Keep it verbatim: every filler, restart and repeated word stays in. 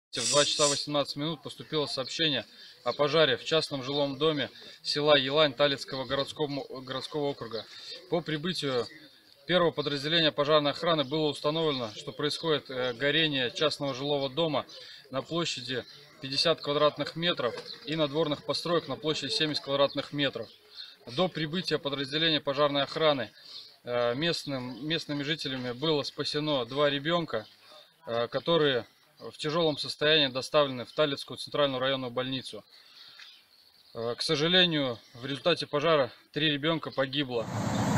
В два часа восемнадцать минут поступило сообщение о пожаре в частном жилом доме села Елань Талицкого городского, городского округа. По прибытию первого подразделения пожарной охраны было установлено, что происходит горение частного жилого дома на площади пятьдесят квадратных метров и надворных построек на площади семьдесят квадратных метров. До прибытия подразделения пожарной охраны местным, местными жителями было спасено два ребенка, которые в тяжелом состоянии доставлены в Талицкую центральную районную больницу. К сожалению, в результате пожара три ребенка погибло.